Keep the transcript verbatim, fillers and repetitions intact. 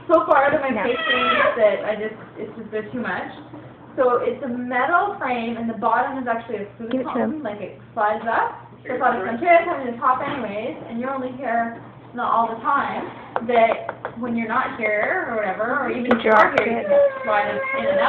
so far out of my No. patience that I just, it's just, they're too much. So it's a metal frame, and the bottom is actually a food Give it to cone, him. like it slides up. So if I was curious having the top anyways, and you're only here not all the time, that when you're not here or whatever, or even if you are Drop here, you it. can slide it in and out.